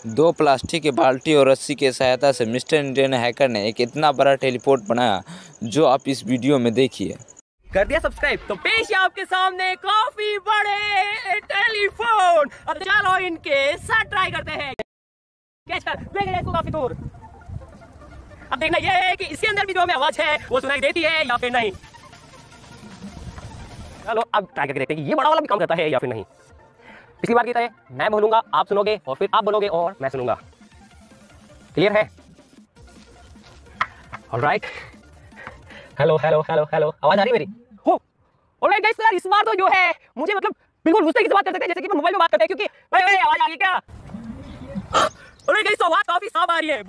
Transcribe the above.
दो प्लास्टिक के बाल्टी और रस्सी की सहायता से मिस्टर इंडियन हैकर ने एक इतना बड़ा टेलीपोर्ट बनाया जो आप इस वीडियो में देखिए। कर दिया सब्सक्राइब तो पेश है आपके सामने काफी बड़े टेलीफोन। अब चलो इनके साथ ट्राई करते हैं। इसको काफी दूर। अब देखना यह है कि इसके अंदर भी जो हमें आवाज है वो सुनाई देती है या फिर नहीं। चलो अब ट्राई करके देखते हैं कि ये बड़ा वाला भी काम करता है या फिर नहीं। पिछली बार की तरह मैं बोलूंगा, आप सुनोगे और फिर आप बोलोगे और मैं सुनूंगा। क्लियर है? Alright. Hello hello hello hello, आवाज आ रही है मेरी? हो ऑलराइट गाइस, यार इस बार तो जो है मुझे मतलब बिल्कुल उस तरीके से बात कर सकते हैं जैसे कि मैं मोबाइल में बात करते हैं, क्योंकि भाई आवाज आ रही है क्या? ऑलराइट गाइस, तो आवाज काफी साफ आ रही है।